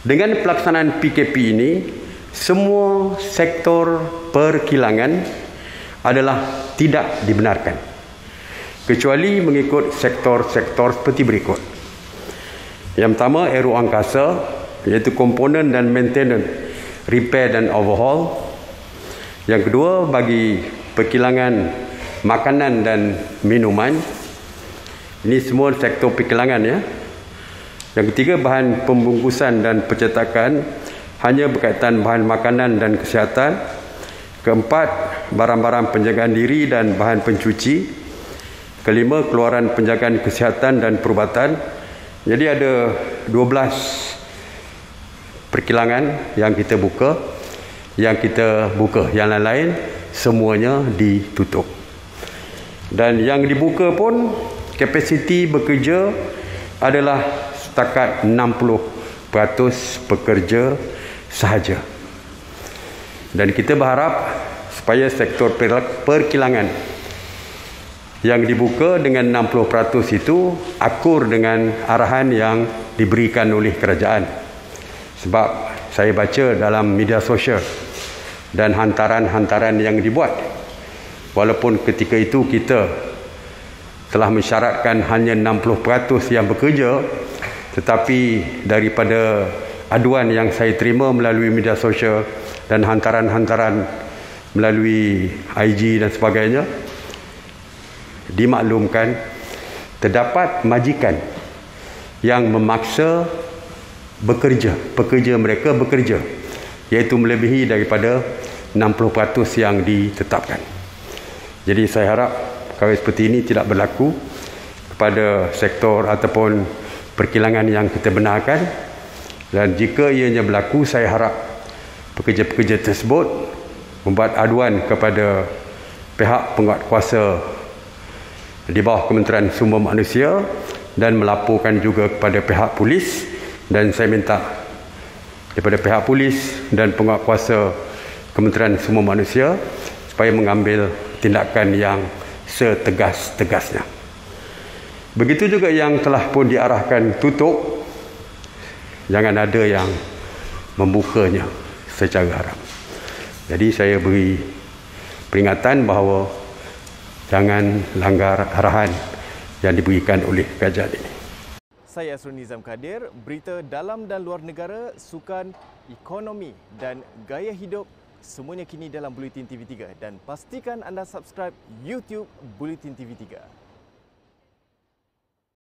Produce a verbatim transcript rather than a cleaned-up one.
Dengan pelaksanaan P K P ini, semua sektor perkilangan adalah tidak dibenarkan, kecuali mengikut sektor-sektor seperti berikut. Yang pertama, aero angkasa, iaitu komponen dan maintenance, repair dan overhaul. Yang kedua, bagi perkilangan makanan dan minuman. Ini semua sektor perkilangan, ya. Yang ketiga, bahan pembungkusan dan percetakan, hanya berkaitan bahan makanan dan kesihatan. Keempat, barang-barang penjagaan diri dan bahan pencuci. Kelima, keluaran penjagaan kesihatan dan perubatan. Jadi ada dua belas perkilangan yang kita buka, yang kita buka. Yang lain-lain semuanya ditutup. Dan yang dibuka pun kapasiti bekerja adalah setakat enam puluh peratus pekerja sahaja. Dan kita berharap supaya sektor perkilangan yang dibuka dengan enam puluh peratus itu akur dengan arahan yang diberikan oleh kerajaan. Sebab saya baca dalam media sosial dan hantaran-hantaran yang dibuat, walaupun ketika itu kita telah mensyaratkan hanya enam puluh peratus yang bekerja, tetapi daripada aduan yang saya terima melalui media sosial dan hantaran-hantaran melalui I G dan sebagainya, dimaklumkan terdapat majikan yang memaksa bekerja, pekerja mereka bekerja, iaitu melebihi daripada enam puluh peratus yang ditetapkan. Jadi saya harap perkara seperti ini tidak berlaku kepada sektor ataupun perkilangan yang kita benarkan. Dan jika ianya berlaku, saya harap pekerja-pekerja tersebut membuat aduan kepada pihak penguatkuasa di bawah Kementerian Sumber Manusia dan melaporkan juga kepada pihak polis. Dan saya minta daripada pihak polis dan penguatkuasa Kementerian Sumber Manusia supaya mengambil tindakan yang setegas-tegasnya. Begitu juga yang telah pun diarahkan tutup, jangan ada yang membukanya secara haram. Jadi saya beri peringatan bahawa jangan langgar arahan yang diberikan oleh kerajaan ini. Saya Asrul Nizam Kadir, berita dalam dan luar negara, sukan, ekonomi dan gaya hidup, semuanya kini dalam Bulletin T V tiga. Dan pastikan anda subscribe YouTube Bulletin T V tiga.